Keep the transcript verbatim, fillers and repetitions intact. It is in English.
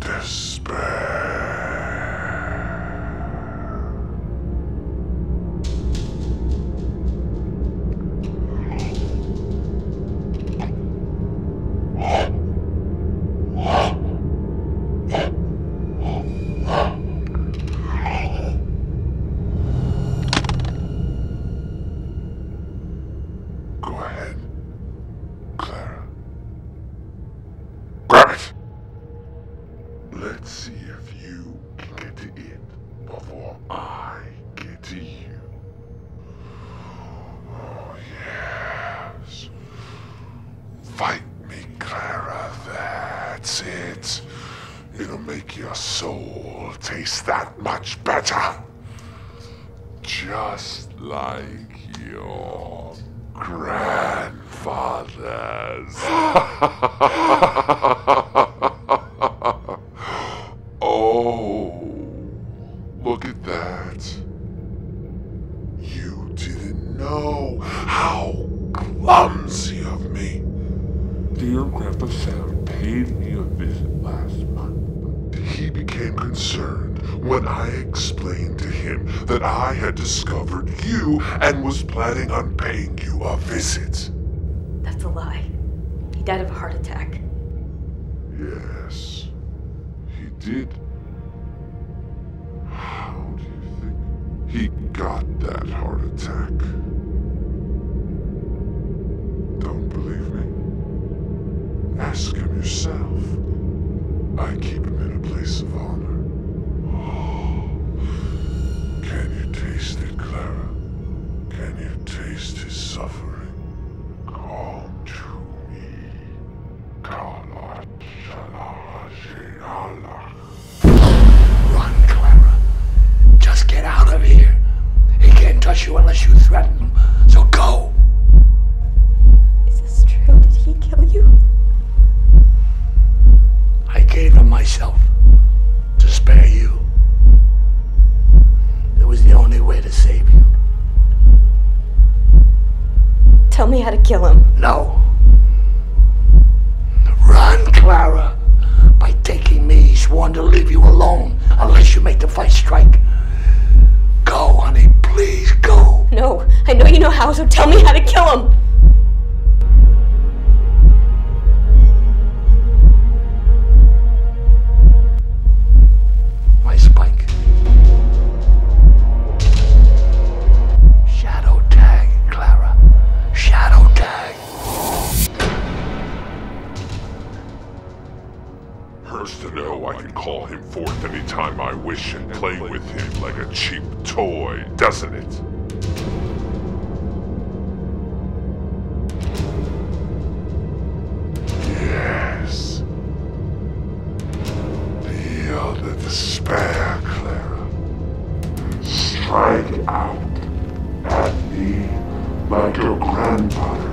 Just like your grandfathers. Oh, look at that. You didn't know how clumsy of me. Dear Grandpa Sam paid me a visit last month. He became concerned when I explained to him that I had discovered you and was planning on paying you a visit. That's a lie. He died of a heart attack. Yes, he did. How do you think he got that heart attack? Don't believe me? Ask him yourself. I keep him in a place of honor. Can you taste it, Clara? Can you taste his suffering? Come to me. Run, Clara. Just get out of here. He can't touch you unless you threaten him, so go. Is this true? Did he kill you? I gave him myself to spare you. It was the only way to save you. Tell me how to kill him. No. Run, Clara. By taking me, he sworn to leave you alone unless you make the fight strike. Go, honey, please go. No, I know you know how, so tell me how to kill him. My spike. Shadow tag, Clara. Shadow tag. Hurts to know I can call him forth anytime I wish and play with him like a cheap toy, doesn't it? Yes. Feel the despair, Clara. Strike out at me like your grandfather